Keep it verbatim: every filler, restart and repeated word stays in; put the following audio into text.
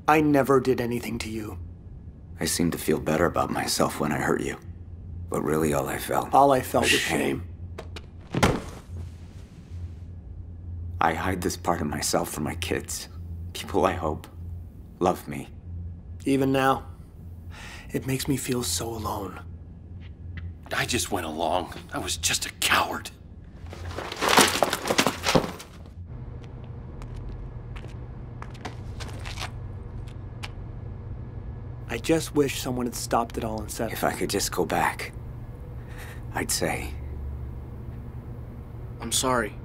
I never did anything to you. I seemed to feel better about myself when I hurt you. But really all I felt... All I felt was shame. I hide this part of myself from my kids. People I hope love me. Even now, it makes me feel so alone. I just went along. I was just a coward. I just wish someone had stopped it all and said... If I could just go back, I'd say... I'm sorry.